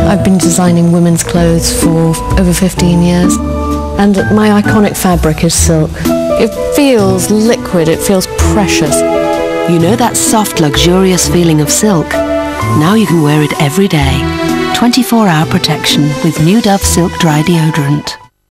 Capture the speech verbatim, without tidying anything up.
I've been designing women's clothes for over fifteen years, and my iconic fabric is silk. It feels liquid, it feels precious. You know that soft, luxurious feeling of silk? Now you can wear it every day. twenty-four hour protection with new Dove Silk Dry Deodorant.